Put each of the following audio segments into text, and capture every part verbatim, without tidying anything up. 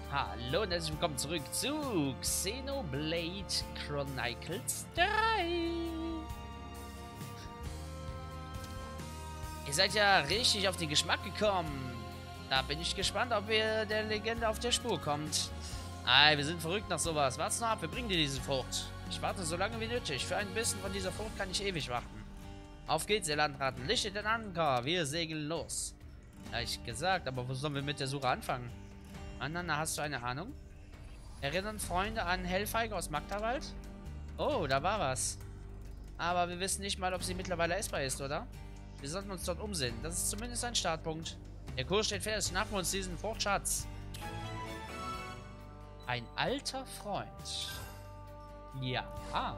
Hallo und herzlich willkommen zurück zu Xenoblade Chronicles drei. Ihr seid ja richtig auf den Geschmack gekommen. Da bin ich gespannt, ob ihr der Legende auf der Spur kommt. Ah, wir sind verrückt nach sowas. Wart's noch ab, wir bringen dir diese Frucht. Ich warte so lange wie nötig. Für ein bisschen von dieser Frucht kann ich ewig warten. Auf geht's, ihr Landratten. Lichtet den Anker. Wir segeln los. Leicht gesagt, aber wo sollen wir mit der Suche anfangen? Anna, hast du eine Ahnung? Erinnern Freunde an Hellfeige aus Magdawald? Oh, da war was. Aber wir wissen nicht mal, ob sie mittlerweile essbar ist, oder? Wir sollten uns dort umsehen. Das ist zumindest ein Startpunkt. Der Kurs steht fest. Schnappen wir uns diesen Fruchtschatz. Ein alter Freund. Ja. Ah.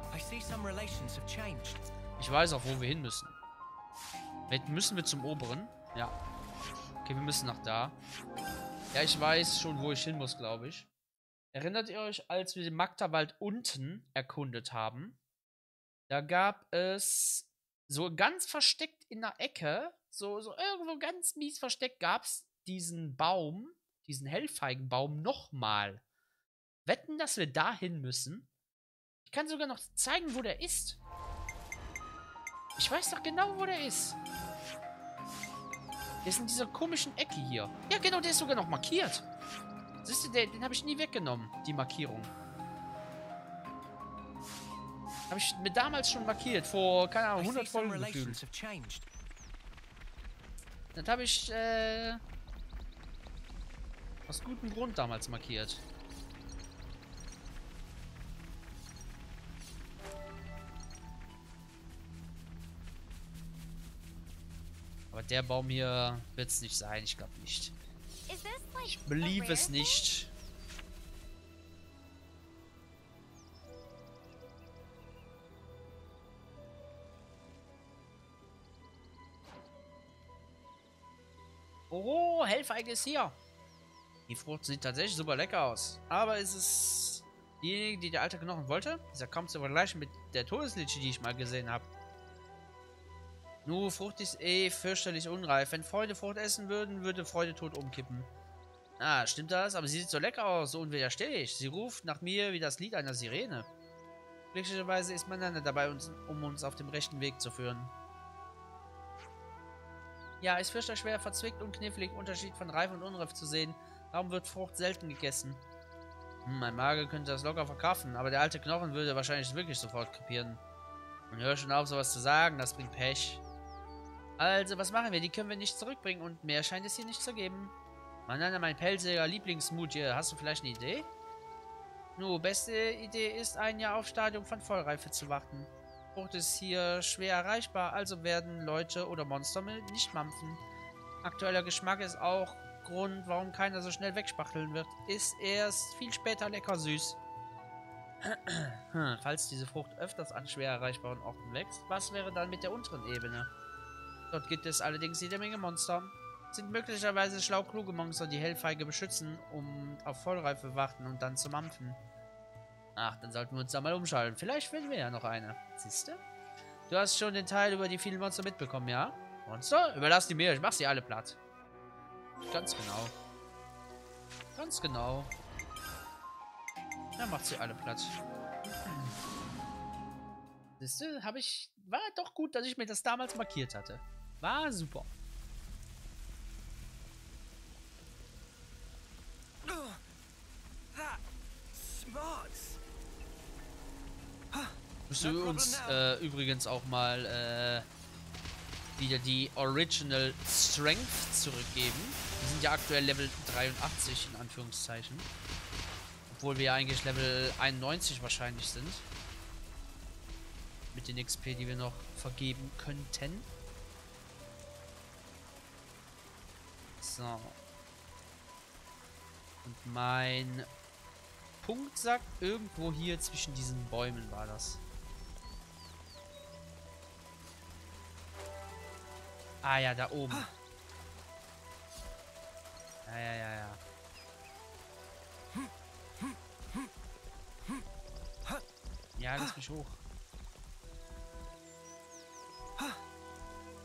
Ich weiß auch, wo wir hin müssen. Müssen wir zum oberen? Ja. Okay, wir müssen nach da. Ja, ich weiß schon, wo ich hin muss, glaube ich. Erinnert ihr euch, als wir den Magdawald unten erkundet haben? Da gab es so ganz versteckt in der Ecke, so, so irgendwo ganz mies versteckt, gab es diesen Baum, diesen Hellfeigenbaum nochmal. Wetten, dass wir da hin müssen? Ich kann sogar noch zeigen, wo der ist. Ich weiß doch genau, wo der ist. Der ist in dieser komischen Ecke hier. Ja, genau, der ist sogar noch markiert. Siehst du, den, den habe ich nie weggenommen, die Markierung. Habe ich mir damals schon markiert, vor, keine Ahnung, hundert Folgen gefühlt. Das habe ich, äh, aus gutem Grund damals markiert. Aber der Baum hier wird es nicht sein, ich glaube nicht. Ich believe es nicht. Oh, Hellfeige ist hier. Die Frucht sieht tatsächlich super lecker aus. Aber ist es diejenige, die der alte Knochen wollte? Dieser kaum zu vergleichen mit der Todeslitsche, die ich mal gesehen habe. Nur, Frucht ist eh fürchterlich unreif. Wenn Freunde Frucht essen würden, würde Freude tot umkippen. Ah, stimmt das? Aber sie sieht so lecker aus, so unwiderstehlich. Sie ruft nach mir wie das Lied einer Sirene. Glücklicherweise ist Manana dabei, uns, um uns auf dem rechten Weg zu führen. Ja, ist fürchterlich schwer, verzwickt und knifflig, Unterschied von reif und unreif zu sehen. Darum wird Frucht selten gegessen. Hm, mein Magen könnte das locker verkraften, aber der alte Knochen würde wahrscheinlich wirklich sofort krepieren. Und hör schon auf, sowas zu sagen, das bringt Pech. Also, was machen wir? Die können wir nicht zurückbringen und mehr scheint es hier nicht zu geben. Manana, mein pelziger Lieblingsmutier, hast du vielleicht eine Idee? Nur, beste Idee ist, ein Jahr auf Stadium von Vollreife zu warten. Frucht ist hier schwer erreichbar, also werden Leute oder Monster nicht mampfen. Aktueller Geschmack ist auch Grund, warum keiner so schnell wegspachteln wird. Ist erst viel später lecker süß. Falls diese Frucht öfters an schwer erreichbaren Orten wächst, was wäre dann mit der unteren Ebene? Dort gibt es allerdings jede Menge Monster. Sind möglicherweise schlau kluge Monster, die Hellfeige beschützen, um auf Vollreife warten und dann zu mampfen. Ach, dann sollten wir uns da mal umschauen. Vielleicht finden wir ja noch eine. Siehste? Du hast schon den Teil über die vielen Monster mitbekommen, ja? Monster? Überlass die mir, ich mach sie alle platt. Ganz genau. Ganz genau. Ja, macht sie alle platt. Siehste, habe ich... War doch gut, dass ich mir das damals markiert hatte. War super. Musst du uns äh, übrigens auch mal äh, wieder die Original Strength zurückgeben. Wir sind ja aktuell Level dreiundachtzig in Anführungszeichen. Obwohl wir ja eigentlich Level einundneunzig wahrscheinlich sind. Mit den X P, die wir noch vergeben könnten. So. Und mein Punkt sagt, irgendwo hier zwischen diesen Bäumen war das. Ah ja, da oben. Ja, ja, ja, ja. Ja, lass mich hoch.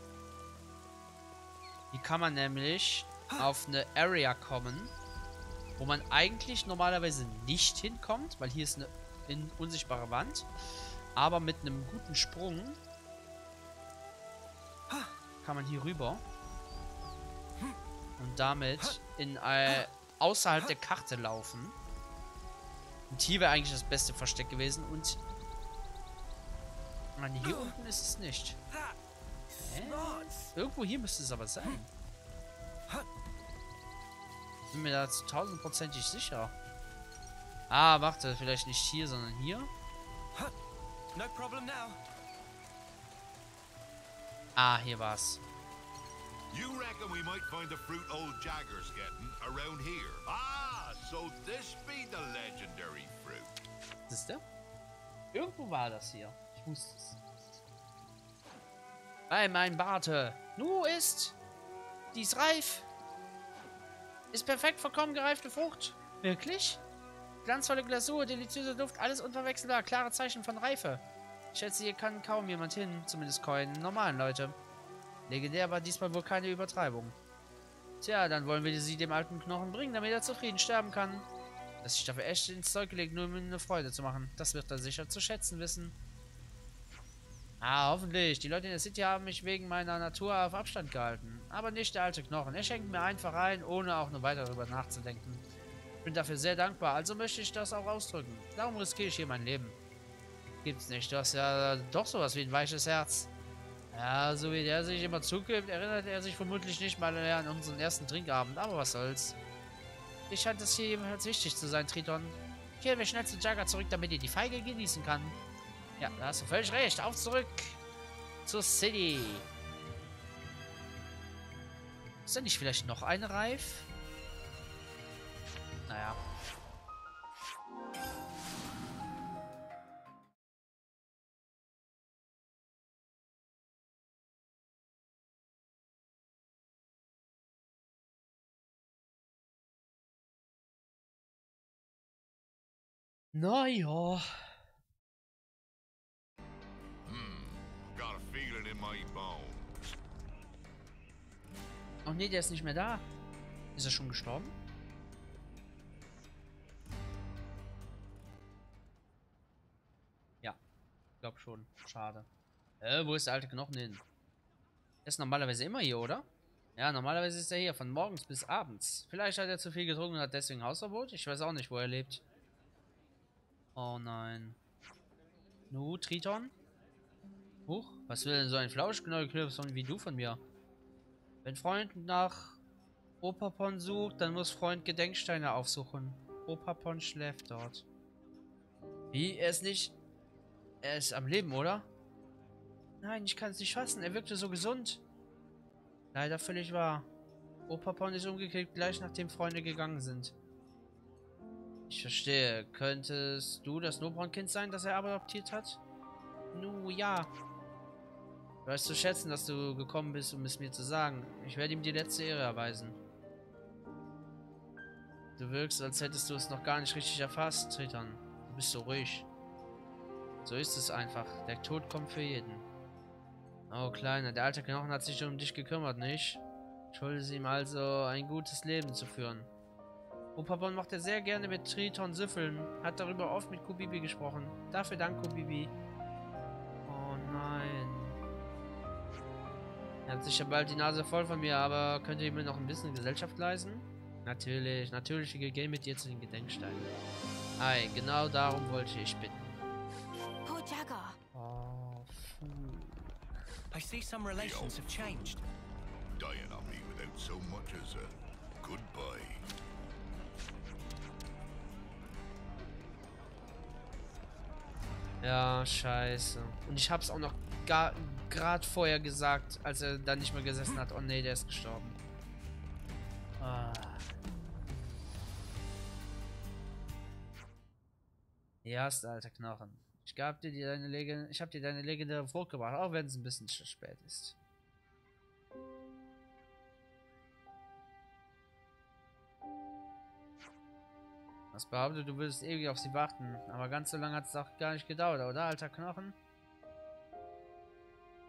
Hier kann man nämlich auf eine Area kommen, wo man eigentlich normalerweise nicht hinkommt, weil hier ist eine in unsichtbare Wand. Aber mit einem guten Sprung kann man hier rüber. Und damit in äh, außerhalb der Karte laufen. Und hier wäre eigentlich das beste Versteck gewesen. Und nein, hier unten ist es nicht. Hä? Irgendwo hier müsste es aber sein. Bin mir da zu tausendprozentig sicher. Ah, warte, vielleicht nicht hier, sondern hier. No problem now. Ah, hier war's. You reckon we might find the fruit old Jagger's getting around here? Ah, so this be the legendary fruit. Siehst du? Irgendwo war das hier. Ich wusste es. Bei mein Barte. Nu ist dies reif. Ist perfekt vollkommen gereifte Frucht. Wirklich? Glanzvolle Glasur, deliziöser Duft, alles unverwechselbar. Klare Zeichen von Reife. Ich schätze, hier kann kaum jemand hin. Zumindest keine normalen Leute. Legendär war diesmal wohl keine Übertreibung. Tja, dann wollen wir sie dem alten Knochen bringen, damit er zufrieden sterben kann. Dass sich dafür echt ins Zeug gelegt, nur um ihm eine Freude zu machen. Das wird er sicher zu schätzen wissen. Ah, hoffentlich. Die Leute in der City haben mich wegen meiner Natur auf Abstand gehalten. Aber nicht der alte Knochen. Er schenkt mir einfach ein, ohne auch nur weiter darüber nachzudenken. Ich bin dafür sehr dankbar, also möchte ich das auch ausdrücken. Darum riskiere ich hier mein Leben. Gibt's nicht. Du hast ja doch sowas wie ein weiches Herz. Ja, so wie der sich immer zugibt, erinnert er sich vermutlich nicht mal mehr an unseren ersten Trinkabend. Aber was soll's. Dir scheint es hier jedenfalls wichtig zu sein, Triton. Kehren wir schnell zu Jagger zurück, damit ihr die Feige genießen kann. Ja, da hast du völlig recht. Auf zurück zur City. Ist da nicht vielleicht noch eine Reif? Naja. Naja. Got a feeling in my bones. Oh nee, der ist nicht mehr da. Ist er schon gestorben? Ja, ich glaube schon. Schade. Äh, wo ist der alte Knochen hin? Der ist normalerweise immer hier, oder? Ja, normalerweise ist er hier, von morgens bis abends. Vielleicht hat er zu viel getrunken und hat deswegen Hausverbot. Ich weiß auch nicht, wo er lebt. Oh nein. Nu, Triton? Huch, was will denn so ein Flauschknäuelklöpfchen wie du von mir? Wenn Freund nach Opapon sucht, dann muss Freund Gedenksteine aufsuchen. Opapon schläft dort. Wie? Er ist nicht... Er ist am Leben, oder? Nein, ich kann es nicht fassen. Er wirkte so gesund. Leider völlig wahr. Opapon ist umgekehrt gleich nachdem Freunde gegangen sind. Ich verstehe. Könntest du das Nobron-Kind sein, das er adoptiert hat? Nu, ja. Du weißt zu schätzen, dass du gekommen bist, um es mir zu sagen. Ich werde ihm die letzte Ehre erweisen. Du wirkst, als hättest du es noch gar nicht richtig erfasst, Triton. Du bist so ruhig. So ist es einfach. Der Tod kommt für jeden. Oh, Kleiner, der alte Knochen hat sich um dich gekümmert, nicht? Ich wollte ihm also ein gutes Leben zu führen. Opapon mochte sehr gerne mit Triton süffeln, hat darüber oft mit Kubibi gesprochen. Dafür dank, Kubibi. Oh nein. Er hat sicher bald die Nase voll von mir, aber könnt ihr mir noch ein bisschen Gesellschaft leisten? Natürlich, natürlich, ich gehe mit dir zu den Gedenksteinen. Ei, genau darum wollte ich bitten. Poor Jagger. Oh, puh. I see some relations have changed. Dying on me without so much as a goodbye. Ja, scheiße. Und ich hab's auch noch gerade vorher gesagt, als er dann nicht mehr gesessen hat. Oh nee, der ist gestorben. Ah. Ja, ist der alte Knochen. Ich gab dir die, deine Legende, ich hab dir deine legendäre Frucht gebracht, auch wenn es ein bisschen zu spät ist. Was behauptet, du würdest ewig auf sie warten, aber ganz so lange hat es auch gar nicht gedauert, oder, alter Knochen?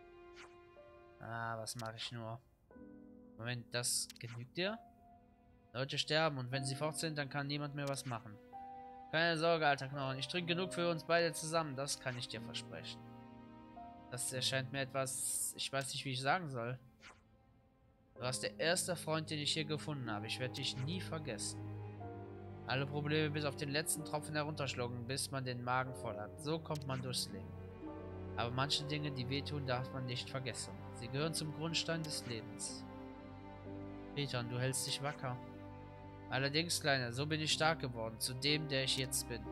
Ah, was mache ich nur? Moment, das genügt dir? Leute sterben und wenn sie fort sind, dann kann niemand mehr was machen. Keine Sorge, alter Knochen. Ich trinke genug für uns beide zusammen. Das kann ich dir versprechen. Das erscheint mir etwas... Ich weiß nicht, wie ich sagen soll. Du warst der erste Freund, den ich hier gefunden habe. Ich werde dich nie vergessen. Alle Probleme bis auf den letzten Tropfen herunterschlucken, bis man den Magen voll hat. So kommt man durchs Leben. Aber manche Dinge, die wehtun, darf man nicht vergessen. Sie gehören zum Grundstein des Lebens. Peter, du hältst dich wacker. Allerdings, Kleiner, so bin ich stark geworden, zu dem, der ich jetzt bin.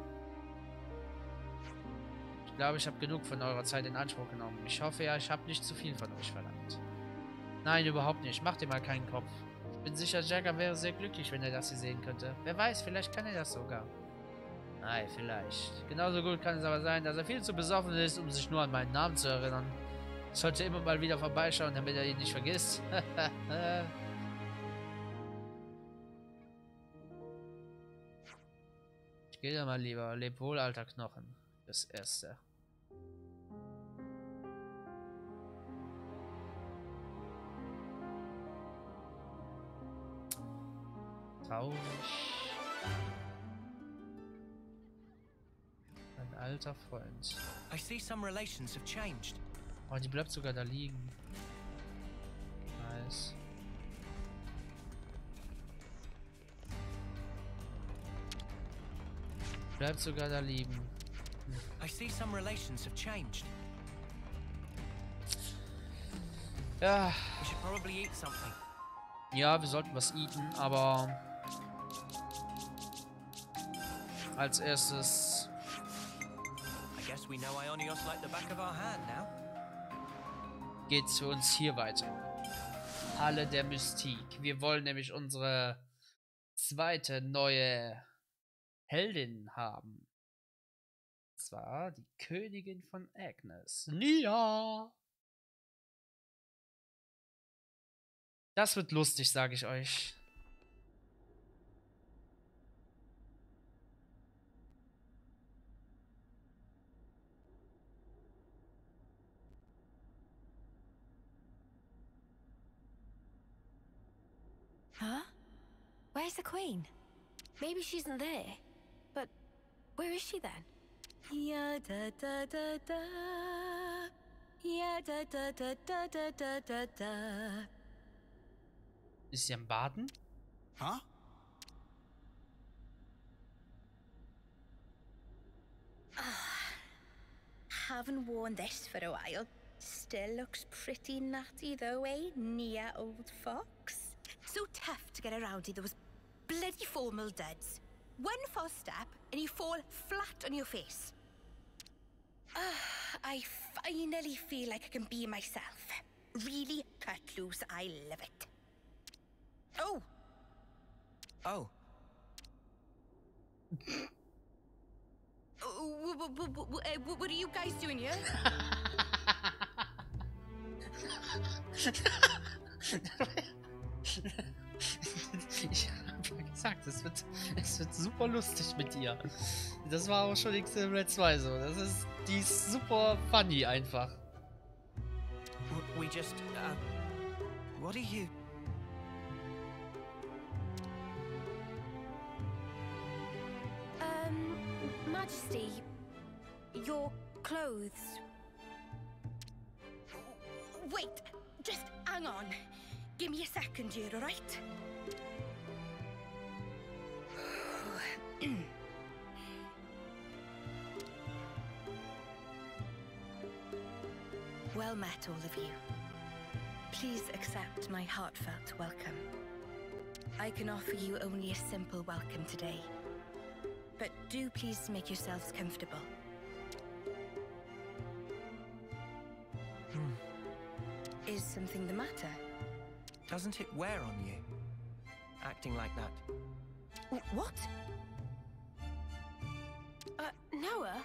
Ich glaube, ich habe genug von eurer Zeit in Anspruch genommen. Ich hoffe ja, ich habe nicht zu viel von euch verlangt. Nein, überhaupt nicht. Mach dir mal keinen Kopf. Ich bin sicher, Jagger wäre sehr glücklich, wenn er das hier sehen könnte. Wer weiß, vielleicht kann er das sogar. Nein, vielleicht. Genauso gut kann es aber sein, dass er viel zu besoffen ist, um sich nur an meinen Namen zu erinnern. Ich sollte immer mal wieder vorbeischauen, damit er ihn nicht vergisst. Ich gehe da mal lieber. Leb wohl, alter Knochen. Das Erste. Traurig. Ein alter Freund. I see some relations have changed. Oh, die bleibt sogar da liegen. Nice. Bleibt sogar da liegen. Hm. I see some relations have changed. Ja. We should probably eat something. Ja, wir sollten was eaten, aber als erstes I guess we know Ionios like the back of our hand now. geht's für uns hier weiter. Halle der Mystik. Wir wollen nämlich unsere zweite neue Heldin haben. Und zwar die Königin von Agnes. Nia! Das wird lustig, sage ich euch. Huh? Where's the queen? Maybe she isn't there. But where is she then? Ja da da da da. Ja da da da da da da da da. Ist sie am Baden? Huh? Haven't worn this for a while. Still looks pretty natty though, eh? Nia, old fox. So tough to get around to those bloody formal duds. One false step and you fall flat on your face. Ah, I finally feel like I can be myself. Really cut loose, I love it. Oh! Oh, Uh, w- w- w- w- uh, what are you guys doing here? Ich habe ja gesagt, es wird, es wird super lustig mit ihr. Das war auch schon in X M L zwei so. Das ist, die ist super funny einfach. w- we just, uh, what are you? Um, Majesty, your clothes. Wait, just hang on. Give me a second here, alright? Well met, all of you. Please accept my heartfelt welcome. I can offer you only a simple welcome today. But do please make yourselves comfortable. Hmm. Is something the matter? Doesn't it wear on you? Acting like that. W- what? Uh, Noah?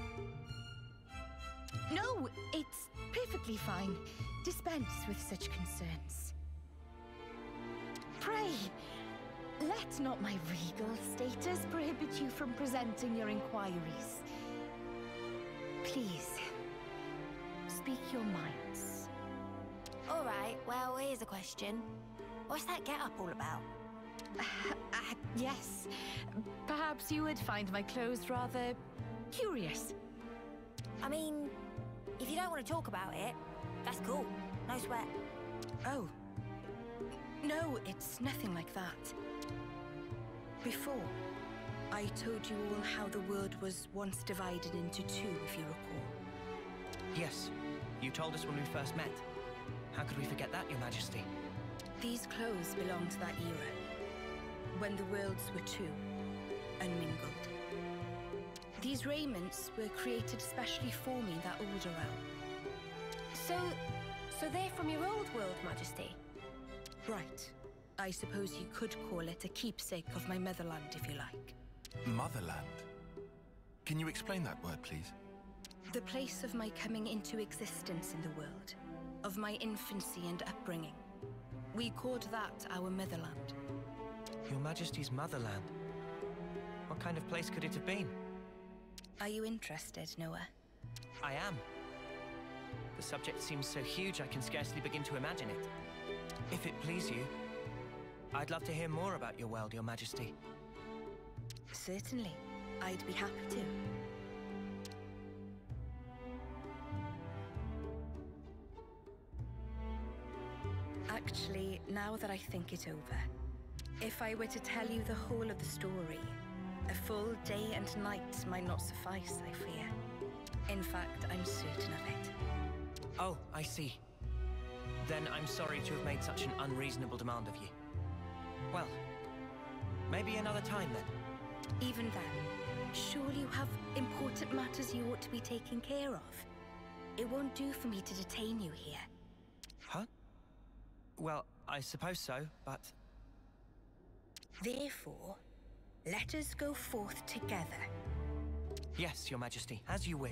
No, it's perfectly fine. Dispense with such concerns. Pray, let not my regal status prohibit you from presenting your inquiries. Please, speak your minds. Alright, well, here's a question. What's that get-up all about? Uh, yes. Perhaps you would find my clothes rather curious. I mean, if you don't want to talk about it, that's cool. No sweat. Oh. No, it's nothing like that. Before, I told you all how the world was once divided into two, if you recall. Yes, you told us when we first met. How could we forget that, Your Majesty? These clothes belong to that era, when the worlds were two, unmingled. These raiments were created especially for me in that older realm. So, so they're from your old world, Majesty? Right. I suppose you could call it a keepsake of my motherland, if you like. Motherland? Can you explain that word, please? The place of my coming into existence in the world, of my infancy and upbringing. We called that our motherland. Your Majesty's motherland? What kind of place could it have been? Are you interested, Noah? I am. The subject seems so huge I can scarcely begin to imagine it. If it please you, I'd love to hear more about your world, Your Majesty. Certainly. I'd be happy to. Actually, now that I think it over, if I were to tell you the whole of the story, a full day and night might not suffice, I fear. In fact, I'm certain of it. Oh, I see. Then I'm sorry to have made such an unreasonable demand of you. Well, maybe another time then. Even then, surely you have important matters you ought to be taking care of. It won't do for me to detain you here. Huh? Well, I suppose so, but... Therefore, let us go forth together. Yes, Your Majesty, as you wish.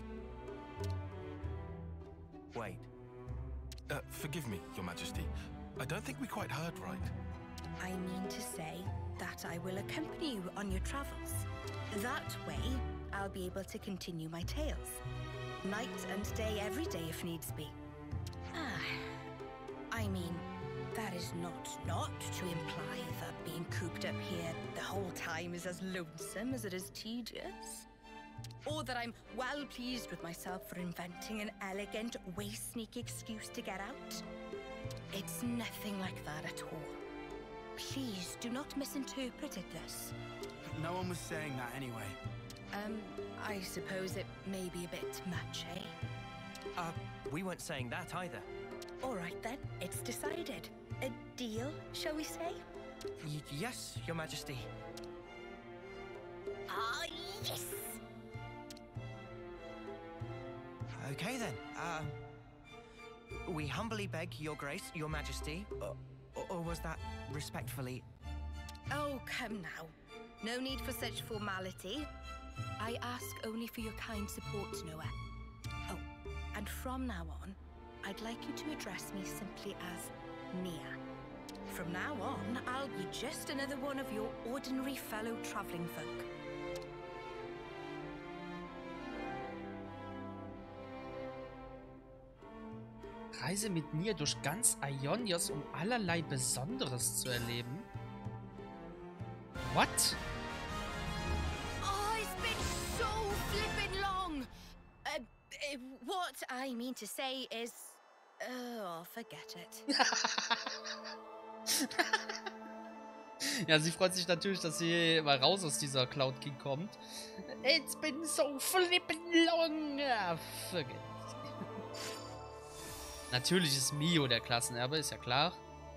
Wait. Uh, forgive me, Your Majesty. I don't think we quite heard right. I mean to say that I will accompany you on your travels. That way, I'll be able to continue my tales. Night and day, every day if needs be. Ah, I mean, that is not not to imply that being cooped up here the whole time is as lonesome as it is tedious. Or that I'm well pleased with myself for inventing an elegant, way-sneak excuse to get out. It's nothing like that at all. Please do not misinterpret it thus. No one was saying that anyway. Um, I suppose it may be a bit much, eh? Uh, we weren't saying that either. All right then, it's decided. A deal, shall we say? Y yes, Your Majesty. Ah, yes! Okay then. Um, we humbly beg Your Grace, Your Majesty, or, or was that respectfully? Oh, come now. No need for such formality. I ask only for your kind support, Noah. Oh, and from now on, I'd like you to address me simply as Nia. From now on, I'll be just another one of your ordinary fellow traveling folk. Reise mit Nia durch ganz Aionios, um allerlei Besonderes zu erleben. What? Oh, it's been so flippin' long! Uh, uh, what I mean to say is... Oh, forget it. Ja, sie freut sich natürlich, dass sie mal raus aus dieser Cloud King kommt. It's been so flippin' long! Ja, forget it. Natürlich ist Mio der Klassenerbe, ist ja klar.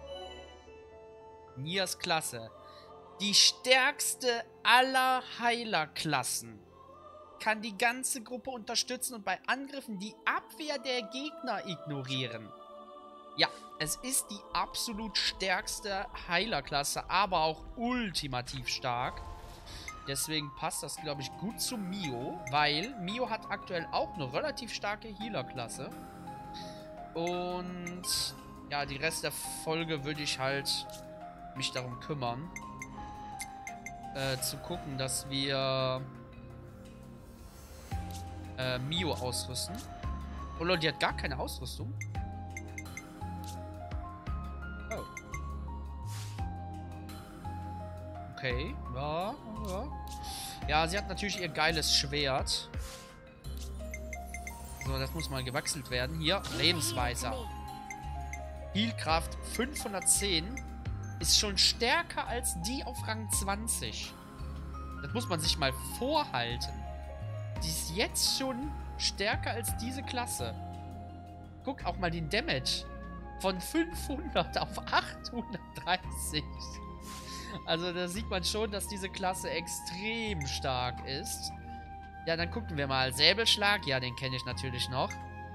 Nias Klasse. Die stärkste aller Heilerklassen. Kann die ganze Gruppe unterstützen und bei Angriffen die Abwehr der Gegner ignorieren. Ja, es ist die absolut stärkste Heilerklasse, aber auch ultimativ stark. Deswegen passt das, glaube ich, gut zu Mio, weil Mio hat aktuell auch eine relativ starke Healer-Klasse. Und ja, die Rest der Folge würde ich halt mich darum kümmern, äh, zu gucken, dass wir äh, Mio ausrüsten. Oh Leute, die hat gar keine Ausrüstung. Oh. ja. Ja, sie hat natürlich ihr geiles Schwert. So, das muss mal gewechselt werden. Hier, Lebensweiser. Healkraft fünfhundertzehn ist schon stärker als die auf Rang zwanzig. Das muss man sich mal vorhalten. Die ist jetzt schon stärker als diese Klasse. Guck auch mal den Damage. Von fünfhundert auf achthundertdreißig. Also da sieht man schon, dass diese Klasse extrem stark ist. Ja, dann gucken wir mal. Säbelschlag, ja, den kenne ich natürlich noch.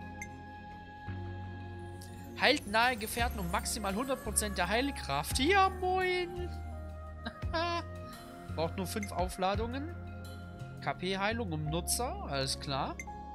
Heilt nahe Gefährten um maximal hundert Prozent der Heilkraft. Ja, moin. Braucht nur fünf Aufladungen. K P-Heilung um Nutzer, alles klar.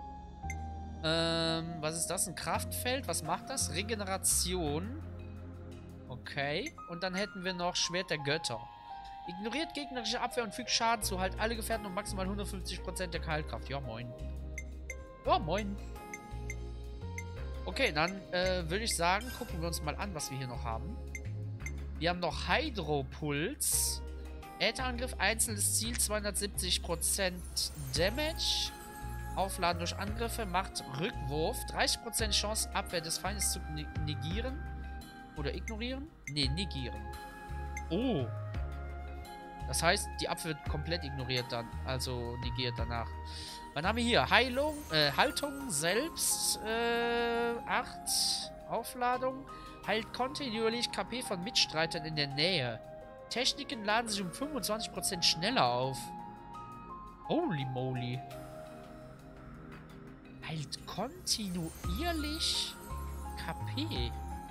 Ähm, was ist das? Ein Kraftfeld, was macht das? Regeneration. Okay. Und dann hätten wir noch Schwert der Götter. Ignoriert gegnerische Abwehr und fügt Schaden zu. Halt alle Gefährten um maximal hundertfünfzig Prozent der Heilkraft. Ja, moin. Ja, moin. Okay, dann äh, würde ich sagen, gucken wir uns mal an, was wir hier noch haben. Wir haben noch Hydropuls. Ätherangriff, einzelnes Ziel, zweihundertsiebzig Prozent Damage. Aufladen durch Angriffe, macht Rückwurf. dreißig Prozent Chance, Abwehr des Feindes zu negieren. Oder ignorieren? Ne, negieren. Oh. Das heißt, die Abwehr wird komplett ignoriert dann. Also negiert danach. Was haben wir hier? Heilung, äh, Haltung selbst, äh, acht. Aufladung. Heilt kontinuierlich K P von Mitstreitern in der Nähe. Techniken laden sich um fünfundzwanzig Prozent schneller auf. Holy moly. Heilt kontinuierlich K P.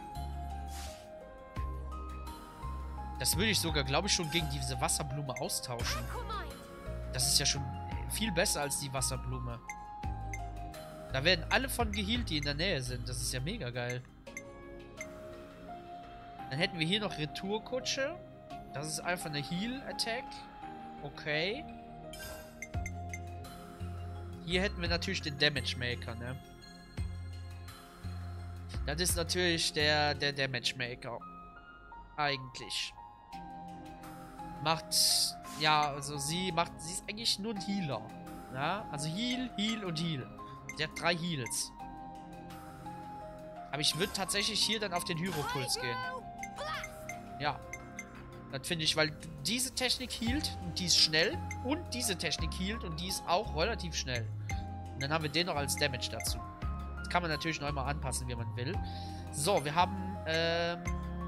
Das würde ich sogar, glaube ich, schon gegen diese Wasserblume austauschen. Das ist ja schon viel besser als die Wasserblume. Da werden alle von geheilt, die in der Nähe sind. Das ist ja mega geil. Dann hätten wir hier noch Retourkutsche. Das ist einfach eine Heal-Attack. Okay. Hier hätten wir natürlich den Damage Maker, ne? Das ist natürlich der, der Damage Maker. Eigentlich. Macht, ja, also sie macht, sie ist eigentlich nur ein Healer. Ja, also Heal, Heal und Heal. Sie hat drei Heals. Aber ich würde tatsächlich hier dann auf den Hydropuls gehen. Ja. Das finde ich, weil diese Technik healt und die ist schnell. Und diese Technik healt und die ist auch relativ schnell. Und dann haben wir den noch als Damage dazu. Das kann man natürlich noch immer anpassen, wie man will. So, wir haben, ähm...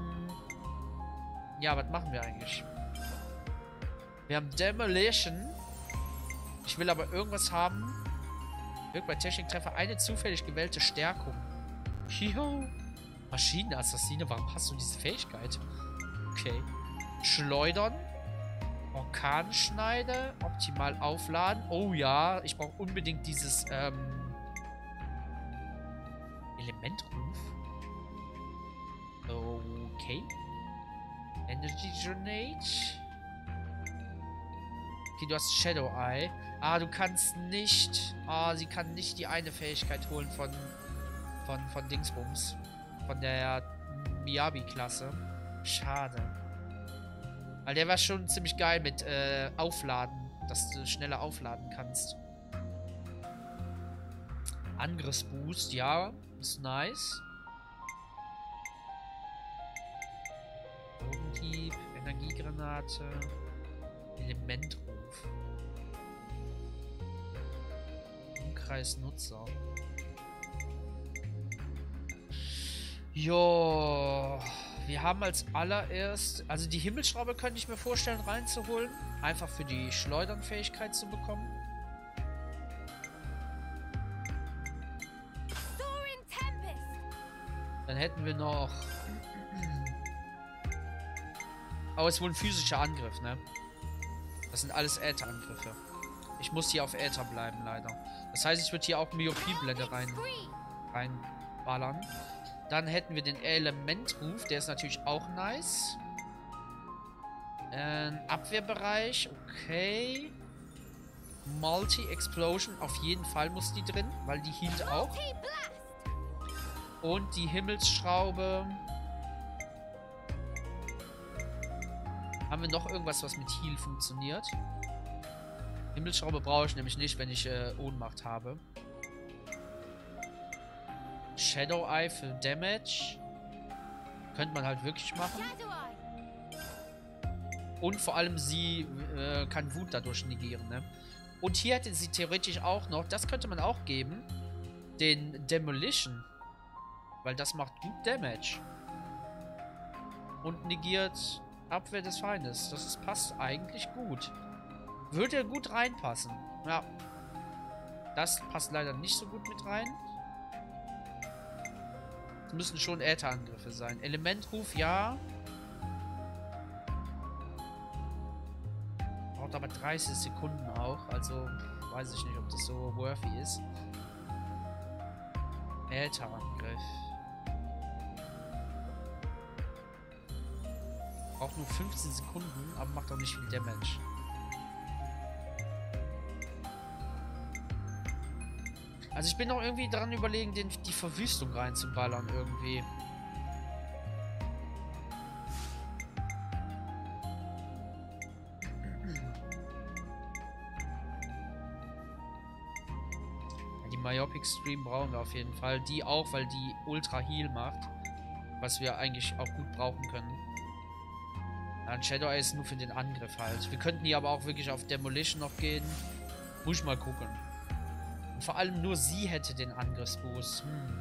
ja, was machen wir eigentlich? Wir haben Demolition. Ich will aber irgendwas haben. Wirkt bei Techniktreffer eine zufällig gewählte Stärkung. Jo. Maschinenassassine, warum hast du diese Fähigkeit? Okay. Schleudern. Orkanschneide. Optimal aufladen. Oh ja, ich brauche unbedingt dieses, ähm... Elementruf. Okay. Energy Grenade. Okay, du hast Shadow Eye. Ah, du kannst nicht... Ah, sie kann nicht die eine Fähigkeit holen von... Von, von Dingsbums. Von der Miyabi-Klasse. Schade. Weil der war schon ziemlich geil mit äh, Aufladen. Dass du schneller aufladen kannst. Angriffsboost, ja. Ist nice. Bogenhieb, Energiegranate, Elementruf. Umkreisnutzer. Jo, wir haben als allererst, also die Himmelsschraube könnte ich mir vorstellen reinzuholen, einfach für die Schleudernfähigkeit zu bekommen. Dann hätten wir noch... Oh, es ist wohl ein physischer Angriff, ne? Das sind alles Ätherangriffe. Ich muss hier auf Äther bleiben, leider. Das heißt, ich würde hier auch Myopieblende rein, reinballern. Dann hätten wir den Elementruf, der ist natürlich auch nice. Ähm, Abwehrbereich, okay. Multi-Explosion, auf jeden Fall muss die drin, weil die hielt auch. Und die Himmelsschraube. Haben wir noch irgendwas, was mit Heal funktioniert? Himmelsschraube brauche ich nämlich nicht, wenn ich äh, Ohnmacht habe. Shadow Eye für Damage. Könnte man halt wirklich machen. Und vor allem sie äh, kann Wut dadurch negieren, ne? Und hier hätte sie theoretisch auch noch, das könnte man auch geben, den Demolition. Weil das macht gut Damage. Und negiert Abwehr des Feindes. Das ist, passt eigentlich gut. Würde gut reinpassen. Ja. Das passt leider nicht so gut mit rein. Es müssen schon Ätherangriffe sein. Elementruf, ja. Braucht aber dreißig Sekunden auch. Also weiß ich nicht, ob das so worthy ist. Ätherangriff. Braucht nur fünfzehn Sekunden, aber macht auch nicht viel Damage. Also ich bin noch irgendwie dran überlegen, den, die Verwüstung reinzuballern irgendwie. Die Myopic Stream brauchen wir auf jeden Fall. Die auch, weil die Ultra Heal macht. Was wir eigentlich auch gut brauchen können. Ja, ein Shadow Eye ist nur für den Angriff halt. Wir könnten hier aber auch wirklich auf Demolition noch gehen. Muss ich mal gucken. Und vor allem nur sie hätte den Angriffsboost. Hm.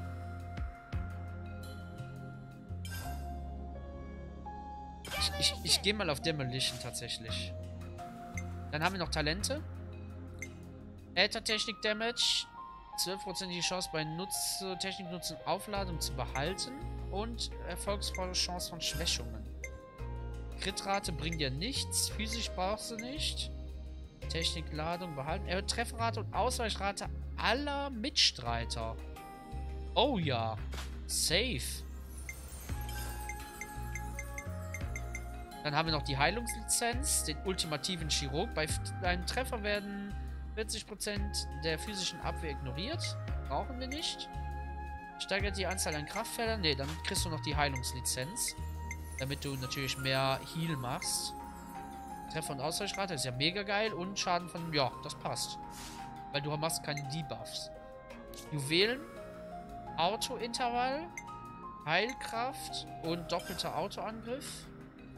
Ich, ich, ich gehe mal auf Demolition tatsächlich. Dann haben wir noch Talente. Äthertechnik Damage. zwölf Prozent die Chance bei Nutz Techniknutzen Aufladung zu behalten. Und erfolgsvolle Chance von Schwächungen. Kritrate bringt ja nichts. Physisch brauchst du nicht. Technikladung behalten. Erhöht Trefferrate und Ausweichrate aller Mitstreiter. Oh ja. Safe. Dann haben wir noch die Heilungslizenz. Den ultimativen Chirurg. Bei einem Treffer werden vierzig Prozent der physischen Abwehr ignoriert. Brauchen wir nicht. Steigert die Anzahl an Kraftfeldern. Ne, dann kriegst du noch die Heilungslizenz. Damit du natürlich mehr Heal machst. Treffer und Ausweichrate ist ja mega geil. Und Schaden von... Ja, das passt. Weil du machst keine Debuffs. Juwelen. Auto-Intervall. Heilkraft. Und doppelter Autoangriff.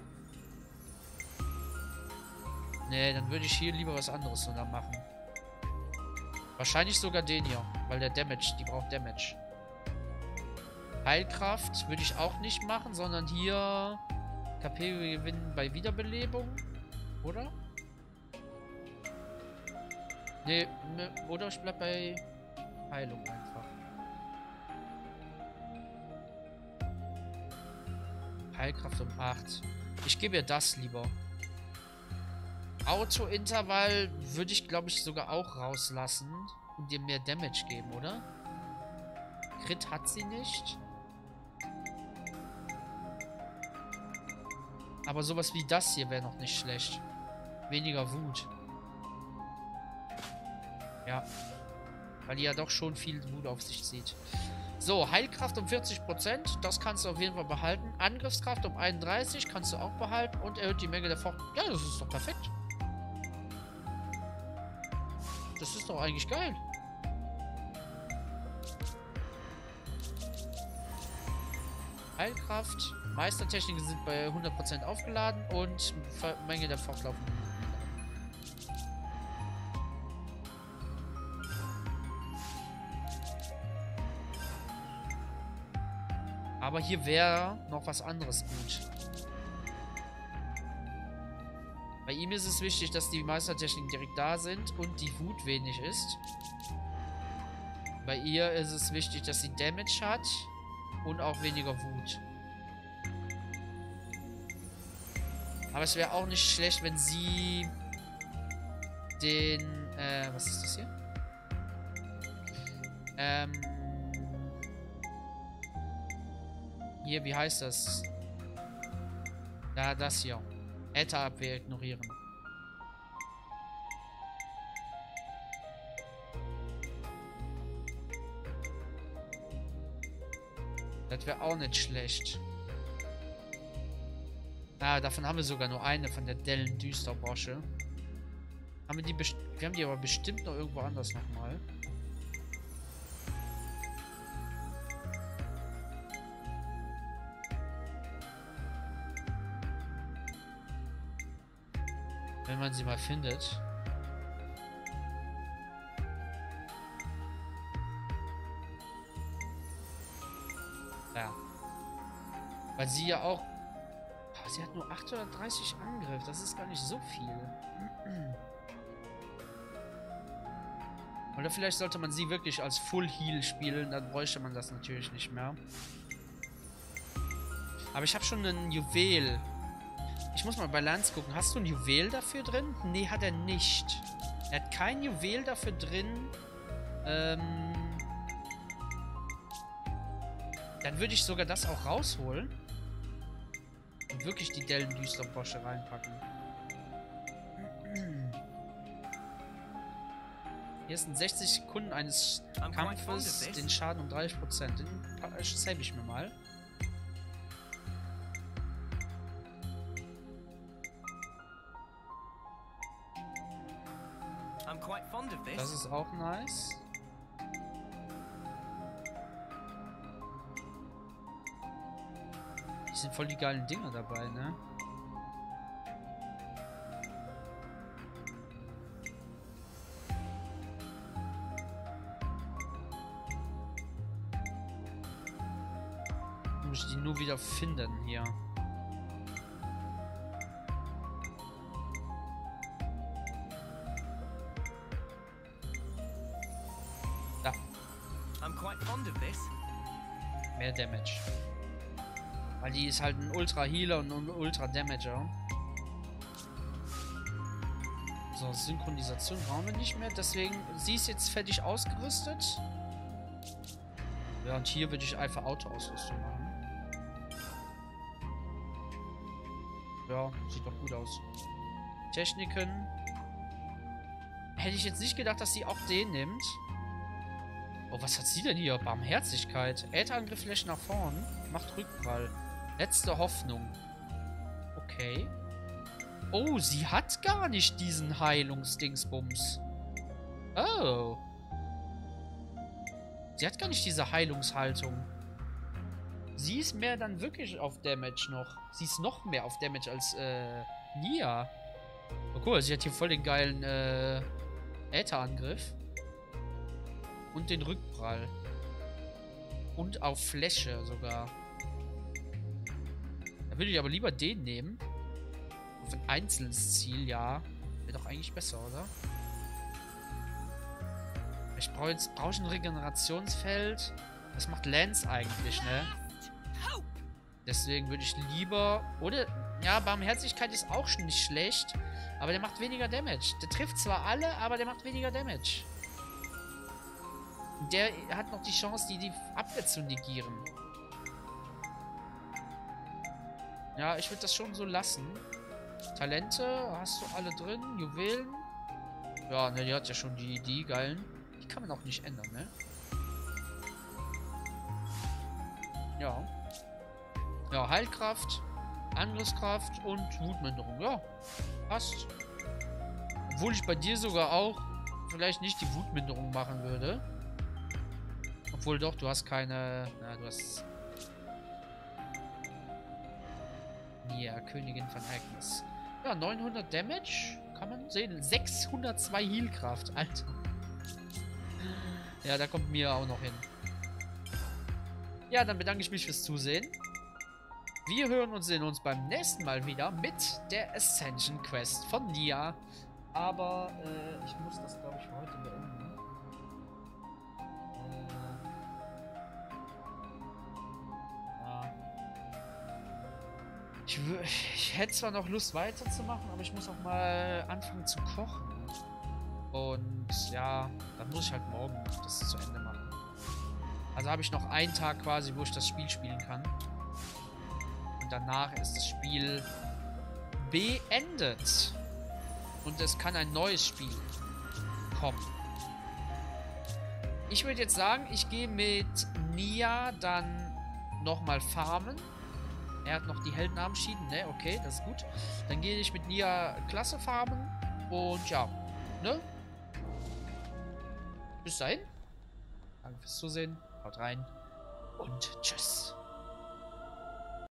Nee, dann würde ich hier lieber was anderes sogar machen. Wahrscheinlich sogar den hier. Weil der Damage, die braucht Damage. Heilkraft würde ich auch nicht machen, sondern hier K P gewinnen bei Wiederbelebung. Oder? Nee, ne, oder ich bleib bei Heilung einfach. Heilkraft um acht. Ich gebe ihr das lieber. Auto-Intervall würde ich, glaube ich, sogar auch rauslassen und dir mehr Damage geben, oder? Crit hat sie nicht. Aber sowas wie das hier wäre noch nicht schlecht. Weniger Wut. Ja. Weil die ja doch schon viel Wut auf sich zieht. So, Heilkraft um vierzig Prozent. Das kannst du auf jeden Fall behalten. Angriffskraft um einunddreißig kannst du auch behalten. Und erhöht die Menge der Fort... Ja, das ist doch perfekt. Das ist doch eigentlich geil. Heilkraft. Meistertechniken sind bei hundert Prozent aufgeladen und Menge der fortlaufenden. Aber hier wäre noch was anderes gut. Bei ihm ist es wichtig, dass die Meistertechniken direkt da sind und die Wut wenig ist. Bei ihr ist es wichtig, dass sie Damage hat und auch weniger Wut. Aber es wäre auch nicht schlecht, wenn sie den, äh, was ist das hier? Ähm, hier, wie heißt das? Ja, das hier. Ätherabwehr ignorieren. Das wäre auch nicht schlecht. Ah, davon haben wir sogar nur eine, von der Dellen Düsterbosche. Haben wir die best wir haben die aber bestimmt noch irgendwo anders nochmal. Wenn man sie mal findet. Ja. Weil sie ja auch... Oh, sie hat nur achthundertdreißig Angriff. Das ist gar nicht so viel. Oder vielleicht sollte man sie wirklich als Full Heal spielen. Dann bräuchte man das natürlich nicht mehr. Aber ich habe schon einen Juwel. Ich muss mal bei Lance gucken. Hast du ein Juwel dafür drin? Nee, hat er nicht. Er hat kein Juwel dafür drin. Ähm... Dann würde ich sogar das auch rausholen. Und wirklich die Dellen Düsterbosche reinpacken. Hier sind sechzig Sekunden eines Kampfes. Den Schaden um dreißig Prozent. Den save ich mir mal. Das ist auch nice. Die sind voll die geilen Dinger dabei, ne? Muss ich die nur wieder finden hier. Da. Mehr Damage. Weil die ist halt ein Ultra-Healer und ein Ultra-Damager. So, Synchronisation brauchen wir nicht mehr. Deswegen, sie ist jetzt fertig ausgerüstet. Ja, und hier würde ich einfach Auto-Ausrüstung machen. Ja, sieht doch gut aus. Techniken. Hätte ich jetzt nicht gedacht, dass sie auch den nimmt. Oh, was hat sie denn hier? Barmherzigkeit. Ätherangriff Fläche nach vorn. Macht Rückprall. Letzte Hoffnung. Okay. Oh, sie hat gar nicht diesen Heilungsdingsbums. Oh. Sie hat gar nicht diese Heilungshaltung. Sie ist mehr dann wirklich auf Damage noch. Sie ist noch mehr auf Damage als, äh, Nia. Oh cool, sie hat hier voll den geilen, äh, Ätherangriff. Und den Rückprall. Und auf Fläche sogar. Da würde ich aber lieber den nehmen. Auf ein einzelnes Ziel, ja. Wäre doch eigentlich besser, oder? Ich brauche jetzt brauche ich ein Regenerationsfeld. Das macht Lance eigentlich, ne? Deswegen würde ich lieber... Oder... Ja, Barmherzigkeit ist auch schon nicht schlecht. Aber der macht weniger Damage. Der trifft zwar alle, aber der macht weniger Damage. Der hat noch die Chance, die, die Abwehr zu negieren. Ja, ich würde das schon so lassen. Talente, hast du alle drin? Juwelen? Ja, ne, die hat ja schon die, die geilen. Die kann man auch nicht ändern, ne? Ja. Ja, Heilkraft, Angriffskraft und Wutminderung. Ja, passt. Obwohl ich bei dir sogar auch vielleicht nicht die Wutminderung machen würde. Obwohl doch, du hast keine... Na, du hast... Ja, Königin von Agnes. Ja, neunhundert Damage. Kann man sehen. sechshundertzwei Healkraft. Alter. Ja, da kommt mir auch noch hin. Ja, dann bedanke ich mich fürs Zusehen. Wir hören und sehen uns beim nächsten Mal wieder mit der Ascension Quest von Nia. Aber äh, ich muss das, glaube ich, für heute beenden. Äh, ja. Ich, ich hätte zwar noch Lust weiterzumachen, aber ich muss auch mal anfangen zu kochen. Und ja, dann muss ich halt morgen das zu Ende machen. Also habe ich noch einen Tag quasi, wo ich das Spiel spielen kann. Und danach ist das Spiel beendet. Und es kann ein neues Spiel kommen. Ich würde jetzt sagen, ich gehe mit Nia dann nochmal farmen. Er hat noch die Heldennamen entschieden, ne? Okay, das ist gut. Dann gehe ich mit Nia Klasse farmen. Und ja, ne? Bis dahin. Danke fürs Zusehen. Haut rein. Und tschüss.